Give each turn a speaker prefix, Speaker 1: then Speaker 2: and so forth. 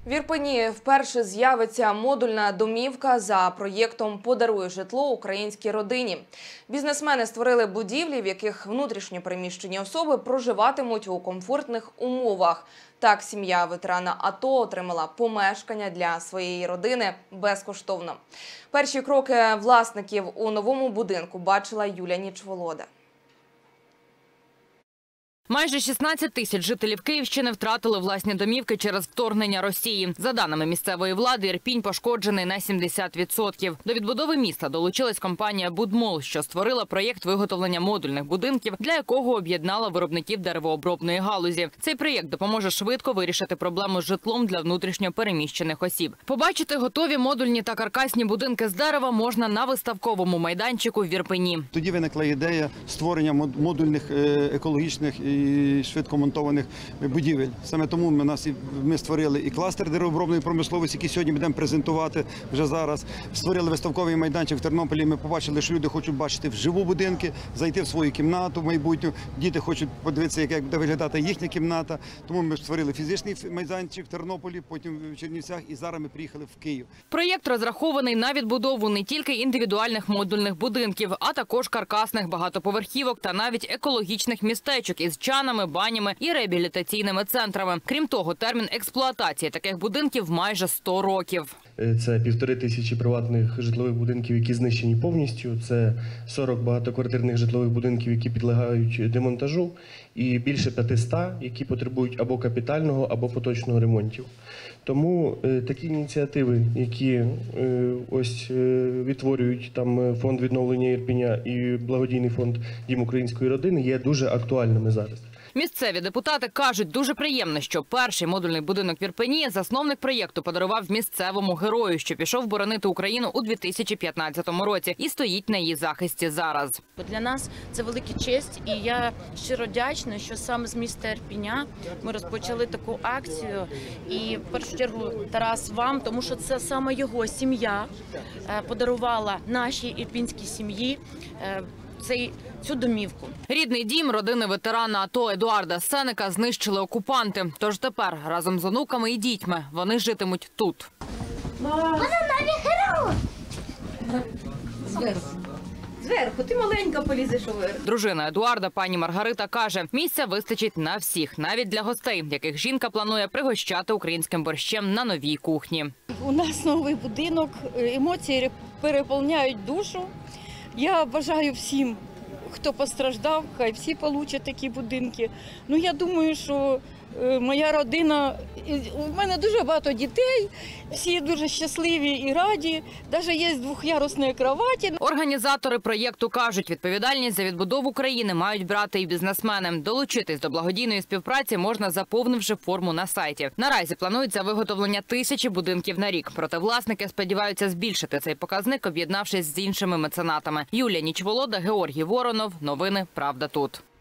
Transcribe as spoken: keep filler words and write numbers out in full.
Speaker 1: В Ірпені вперше з'явиться модульна домівка за проєктом «Подаруй житло українській родині». Бізнесмени створили будівлі, в яких внутрішньо переміщені особи проживатимуть у комфортних умовах. Так, сім'я ветерана АТО отримала помешкання для своєї родини безкоштовно. Перші кроки власників у новому будинку бачила Юлія Нічволода.
Speaker 2: Майже шістнадцять тисяч жителів Київщини втратили власні домівки через вторгнення Росії. За даними місцевої влади, Ірпінь пошкоджений на сімдесят відсотків. До відбудови міста долучилась компанія «Будмол», що створила проєкт виготовлення модульних будинків, для якого об'єднала виробників деревообробної галузі. Цей проєкт допоможе швидко вирішити проблему з житлом для внутрішньо переміщених осіб. Побачити готові модульні та каркасні будинки з дерева можна на виставковому майданчику в Ірпені.
Speaker 3: Тоді виникла ідея створення модульних екологічних і швидкомонтованих будівель. Саме тому ми, нас, ми створили і кластер деревообробної промисловості, який сьогодні будемо презентувати вже зараз. Створили виставковий майданчик в Тернополі. Ми побачили, що люди хочуть бачити вживу будинки, зайти в свою кімнату майбутню. Діти хочуть подивитися, як буде виглядати їхня кімната. Тому ми створили фізичний майданчик в Тернополі, потім в Чернівцях, і зараз ми приїхали в Київ.
Speaker 2: Проєкт розрахований на відбудову не тільки індивідуальних модульних будинків, а також каркасних багатоповерхівок та навіть екологічних містечок із чанами, банями і реабілітаційними центрами. Крім того, термін експлуатації таких будинків майже сто років.
Speaker 4: Це півтори тисячі приватних житлових будинків, які знищені повністю. Це сорок багатоквартирних житлових будинків, які підлягають демонтажу, і більше п'ятисот, які потребують або капітального, або поточного ремонтів. Тому такі ініціативи, які ось відтворюють там фонд відновлення Ірпеня і благодійний фонд «Дім української родини», є дуже актуальними зараз.
Speaker 2: Місцеві депутати кажуть, дуже приємно, що перший модульний будинок в Ірпені засновник проєкту подарував місцевому герою, що пішов боронити Україну у дві тисячі п'ятнадцятому році і стоїть на її захисті зараз.
Speaker 5: Для нас це велика честь, і я щиро вдячна, що саме з міста Ірпеня ми розпочали таку акцію. І в першу чергу Тарас вам, тому що це саме його сім'я подарувала нашій ірпінській сім'ї цей, цю домівку.
Speaker 2: Рідний дім родини ветерана АТО Едуарда Сеника знищили окупанти. Тож тепер разом з онуками і дітьми вони житимуть тут.
Speaker 6: Вона навіть герой!
Speaker 7: Зверху. Зверху, ти маленька полізеш уверх.
Speaker 2: Дружина Едуарда, пані Маргарита, каже, місця вистачить на всіх, навіть для гостей, яких жінка планує пригощати українським борщем на новій кухні.
Speaker 8: У нас новий будинок, емоції переповняють душу. Я бажаю всім, хто постраждав, хай всі отримають такі будинки. Ну, я думаю, що моя родина, у мене дуже багато дітей, всі дуже щасливі і раді, навіть є двох'ярусні кроваті.
Speaker 2: Організатори проєкту кажуть, відповідальність за відбудову країни мають брати і бізнесмени. Долучитись до благодійної співпраці можна, заповнивши форму на сайті. Наразі планується виготовлення тисячі будинків на рік. Проте власники сподіваються збільшити цей показник, об'єднавшись з іншими меценатами. Юлія Нічволода, Георгій Воронов. Новини «Правда тут».